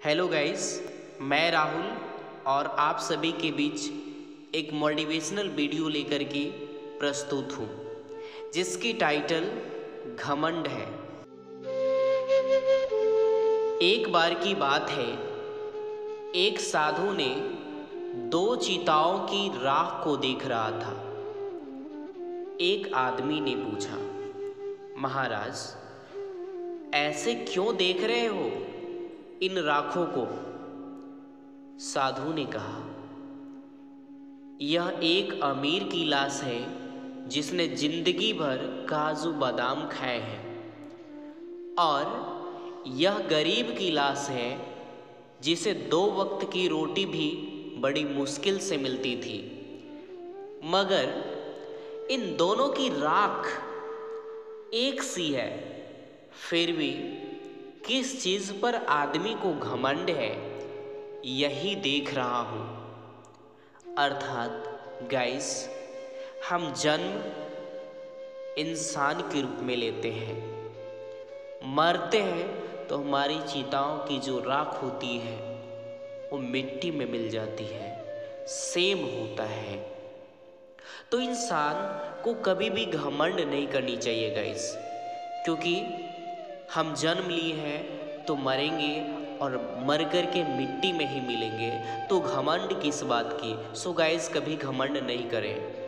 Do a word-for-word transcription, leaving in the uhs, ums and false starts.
Hello guys, मैं राहुल और आप सभी के बीच एक मोटिवेशनल वीडियो लेकर के प्रस्तुत हूँ जिसकी टाइटल घमंड है। एक बार की बात है, एक साधु ने दो चीताओं की राख को देख रहा था। एक आदमी ने पूछा, महाराज ऐसे क्यों देख रहे हो इन राखों को? साधु ने कहा, यह एक अमीर की लाश है जिसने जिंदगी भर काजू बादाम खाए हैं, और यह गरीब की लाश है जिसे दो वक्त की रोटी भी बड़ी मुश्किल से मिलती थी। मगर इन दोनों की राख एक सी है, फिर भी किस चीज़ पर आदमी को घमंड है यही देख रहा हूँ। अर्थात गाइस, हम जन्म इंसान के रूप में लेते हैं, मरते हैं तो हमारी चिताओं की जो राख होती है वो मिट्टी में मिल जाती है, सेम होता है। तो इंसान को कभी भी घमंड नहीं करनी चाहिए गाइस, क्योंकि हम जन्म लिए हैं तो मरेंगे और मर कर के मिट्टी में ही मिलेंगे। तो घमंड किस बात की? सो गाइस, कभी घमंड नहीं करें।